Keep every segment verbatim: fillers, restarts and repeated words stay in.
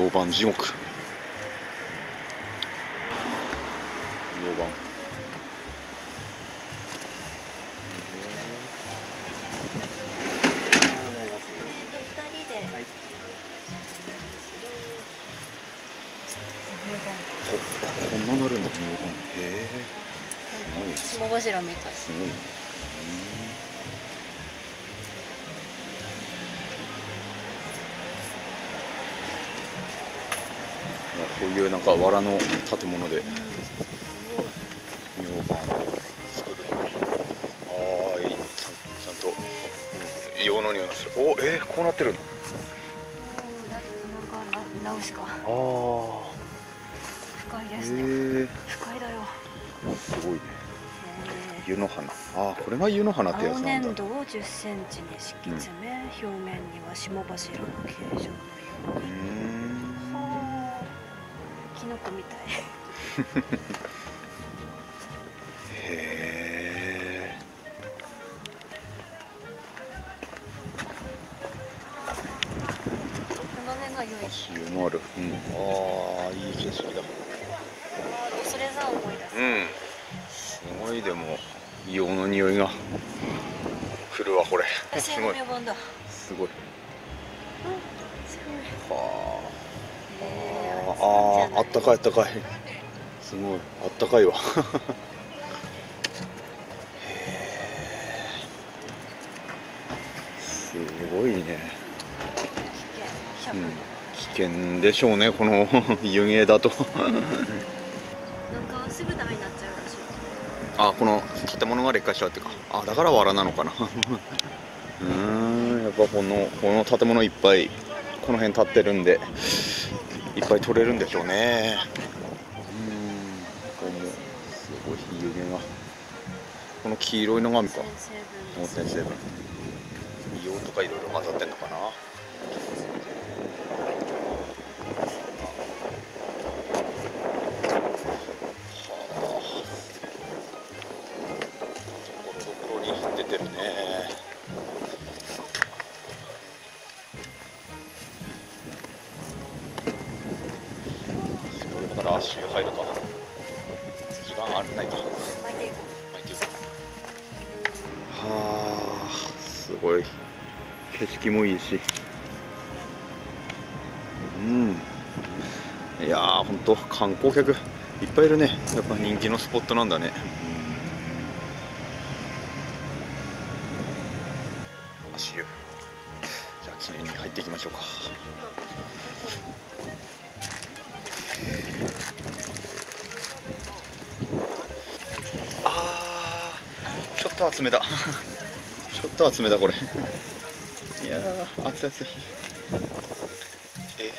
溶岩地獄。溶岩。こんななるんだ、この溶岩。へえ。 霜柱みたい。 すごい。こういうなんか藁の建物で溶岩作る。ああ、いい。ちゃん、ちゃんと硫黄の匂いがする。お、えー、こうなってる。 なんか直しか。 ああ。 深いですね。 えー、 深いだよ。 すごいね。湯の花。ああ、これが湯の花ってやつ青なんだ。 粘土をじゅっセンチに敷き詰め、表面には霜柱の形状のように。 うーん。 はあ、キノコみたい。 へえ。 この辺が良い。 足湯のある。うん。ああ、いい景色だ。 それさ思い出す。 うん。すごい、でも硫黄の匂いが来るわ、これ。すごい。すごい。はあ。ああ、あったかい、あったかい。すごい、あったかいわ。すごいね。うん、危険でしょうね、この湯気だと。 なんかすぐダメになっちゃうらしい。 あ、この建物が劣化しちゃうっていうか。あ、だから藁なのかな。うーん、やっぱこのこの建物いっぱいこの辺建ってるんでいっぱい取れるんでしょうね。うん、ここもすごい湯気が。この黄色いのがみか。温泉成分。硫黄とかいろいろ混ざってんのかな。出てるね。それだから足湯入るか。時間あるないか。巻いていく。巻いていく。はあ、すごい。景色もいいし。うん。いやー、本当観光客いっぱいいるね。やっぱ人気のスポットなんだね。足湯。じゃあ記念に入っていきましょうか。あー、ちょっと厚めだ。ちょっと厚めだこれ。いやー、熱い熱い。え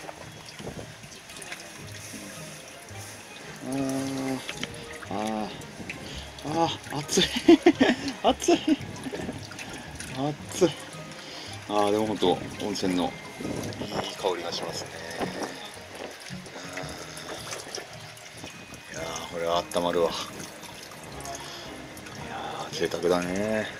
ー、あーあー、あー、熱い。熱い。熱い。あー、でも本当温泉のいい香りがしますね。いやー、これは温まるわ。いやー、贅沢だね。